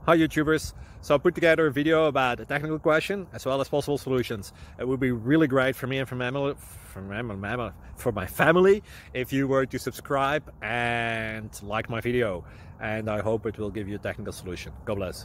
Hi YouTubers! So I put together a video about a technical question as well as possible solutions. It would be really great for me and for my family if you were to subscribe and like my video, and I hope it will give you a technical solution. God bless.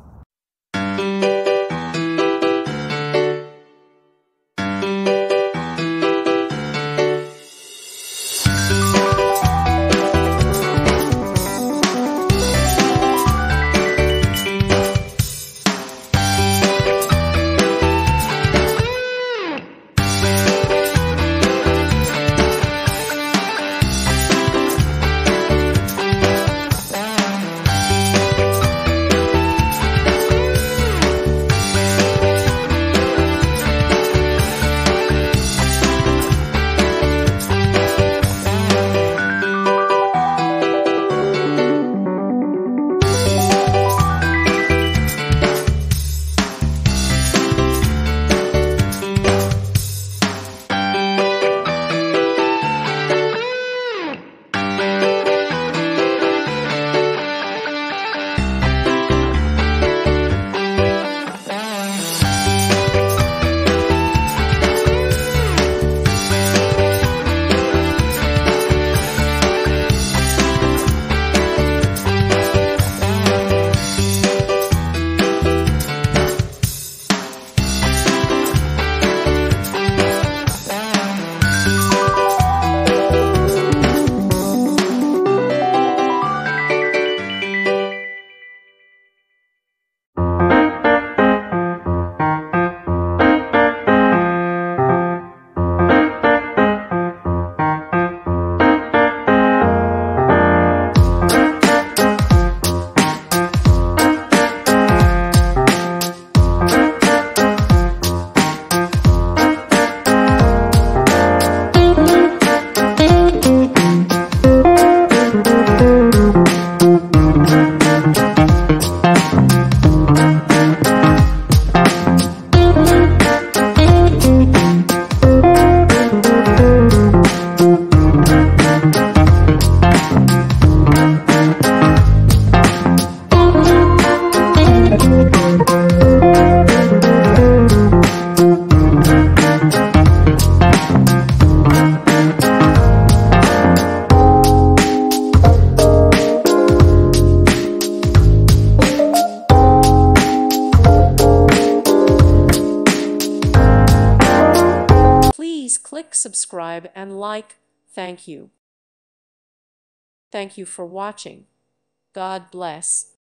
Please click subscribe and like. Thank you. Thank you for watching. God bless.